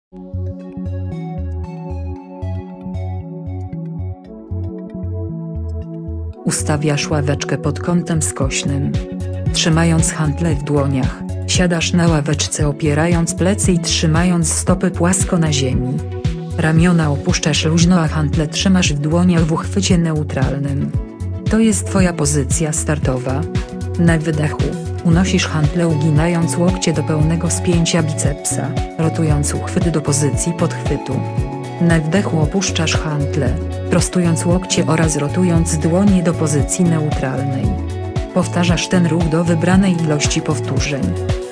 Ustawiasz ławeczkę pod kątem skośnym. Trzymając hantle w dłoniach, siadasz na ławeczce opierając plecy i trzymając stopy płasko na ziemi. Ramiona opuszczasz luźno, a hantle trzymasz w dłoniach w uchwycie neutralnym. To jest twoja pozycja startowa. Na wydechu unosisz hantle uginając łokcie do pełnego spięcia bicepsa, rotując uchwyt do pozycji podchwytu. Na wdechu opuszczasz hantle, prostując łokcie oraz rotując dłonie do pozycji neutralnej. Powtarzasz ten ruch do wybranej ilości powtórzeń.